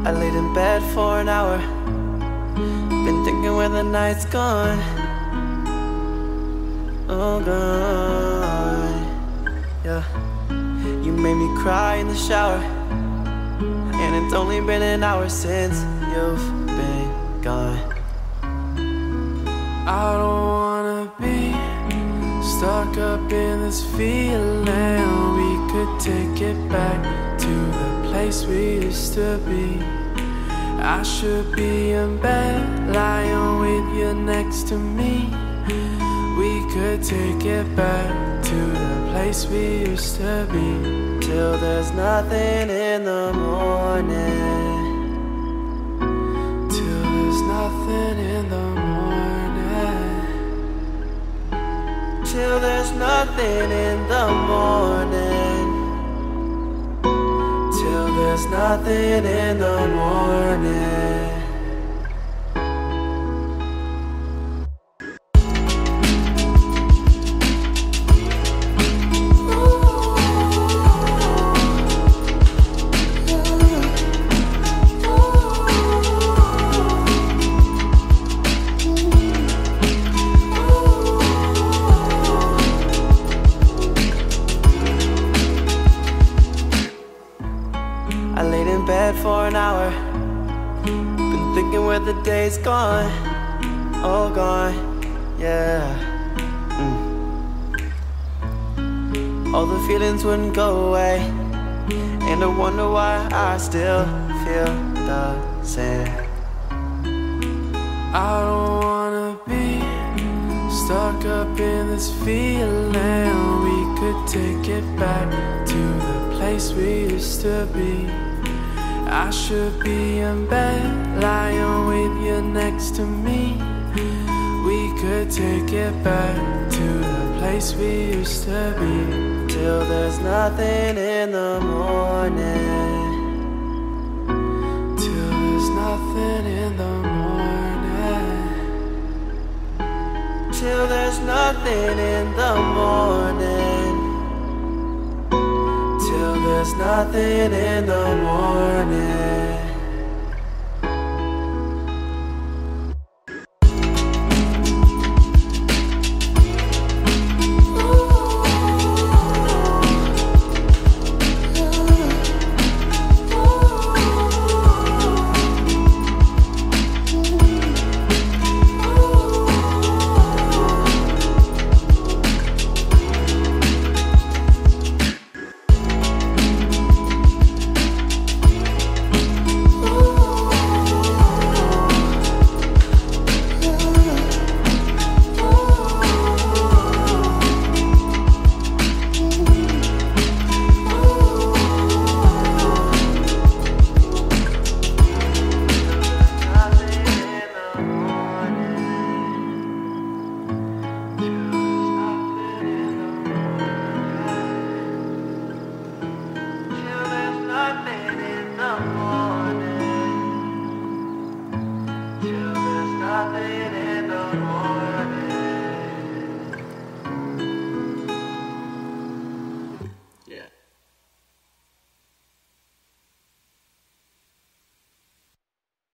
I laid in bed for an hour, been thinking where the night's gone. Oh, gone. Yeah. You made me cry in the shower, and it's only been an hour since you've been gone. I don't wanna be stuck up in this feeling. We could take it back to the place we used to be. I should be in bed, lying with you next to me. We could take it back to the place we used to be. Till there's nothing in the morning. Till there's nothing in the morning. Till there's nothing in the morning. Till there's nothing in the morning. I laid in bed for an hour, been thinking where the day's gone. Oh, gone, yeah. All the feelings wouldn't go away, and I wonder why I still feel the same. I don't wanna be stuck up in this feeling. We could take it back to the place we used to be. I should be in bed, lying with you next to me. We could take it back to the place we used to be. Till there's nothing in the morning. Till there's nothing in the morning. Till there's nothing in the morning. Till there's nothing in the morning.